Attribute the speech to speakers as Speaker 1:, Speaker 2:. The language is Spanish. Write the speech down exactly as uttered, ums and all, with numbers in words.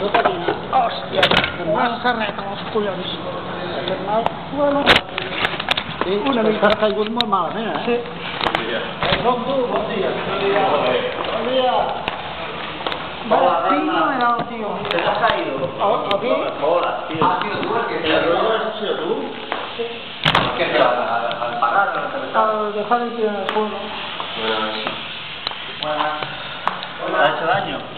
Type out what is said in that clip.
Speaker 1: Hostia, más carreta els collons. Bueno,
Speaker 2: sí, una mica ha caigut molt malament, eh?
Speaker 1: Sí.
Speaker 2: Com tu, bon dia. Bon dia. Bon dia.
Speaker 1: Vale, tío era el tío.
Speaker 3: ¿Te has caído?
Speaker 1: ¿Aquí?
Speaker 3: Hola, tío.
Speaker 2: Ah, tío, tú, ¿el que
Speaker 3: ¿El rollo has sido tú?
Speaker 1: Sí.
Speaker 3: ¿Qué te vas a al pagar o no te
Speaker 1: Al dejar el tío en el suelo.
Speaker 3: Buenas. ¿Te ha hecho daño?